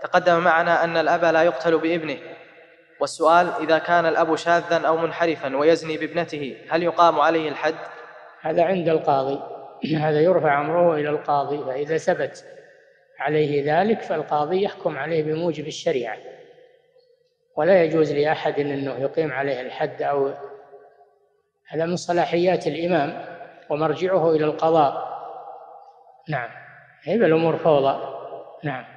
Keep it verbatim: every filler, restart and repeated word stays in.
تقدم معنا أن الأب لا يقتل بابنه، والسؤال: إذا كان الأب شاذا أو منحرفا ويزني بابنته هل يقام عليه الحد؟ هذا عند القاضي، هذا يرفع أمره إلى القاضي، فإذا ثبت عليه ذلك فالقاضي يحكم عليه بموجب الشريعة، ولا يجوز لأحد أنه يقيم عليه الحد، أو هذا من صلاحيات الإمام ومرجعه إلى القضاء. نعم، هي الأمور فوضى. نعم.